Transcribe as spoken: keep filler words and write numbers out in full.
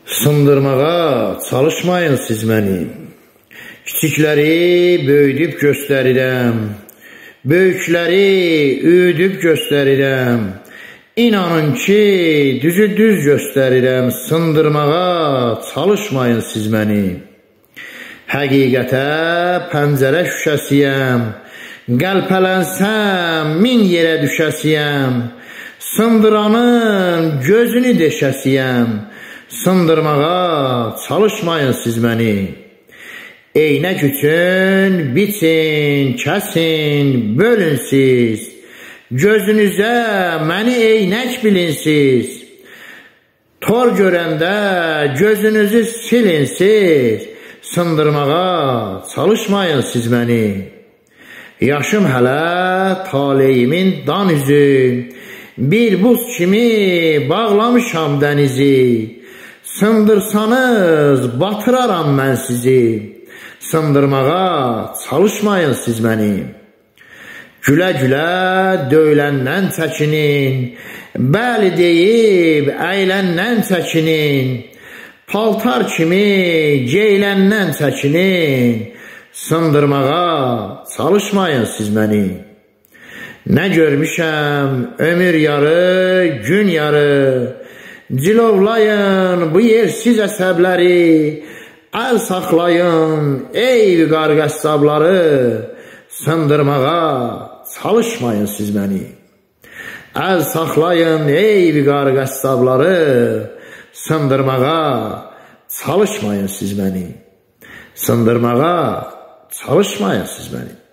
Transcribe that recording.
Sındırmağa çalışmayın siz məni. Kiçikləri böyüdüb göstərirəm, böyükləri üyüdüb göstərirəm. İnanın ki, düzü düz göstərirəm, sındırmağa çalışmayın siz məni. Həqiqətə pəncərə şüşəsiyəm, qəlpələnsəm min yerə düşəsiyəm. Sındıranın gözünü deşəsiyəm, sındırmağa çalışmayın siz məni. Eynək üçün biçin, kəsin, bölün siz. Gözünüzə məni eynək bilin siz. Tor görəndə gözünüzü silin siz. Sındırmağa çalışmayın siz məni. Yaşım hələ taleyimin dan üzü, bir buz kimi bağlamışam dənizi. Sındırsanız batıraram mən sizi. Sındırmağa çalışmayın siz məni. Gülə-gülə döyləndən çəkinin, bəli deyib əyləndən çəkinin. Paltar kimi geyləndən çəkinin, sındırmağa çalışmayın siz məni. Nə görmüşəm ömür yarı, gün yarı, cilovlayın bu yersiz əsəbləri, əl saxlayın ey vüqar qəssabları, sındırmağa çalışmayın siz məni. Əl saxlayın ey vüqar qəssabları, sındırmağa çalışmayın siz məni. Sındırmağa çalışmayın siz məni.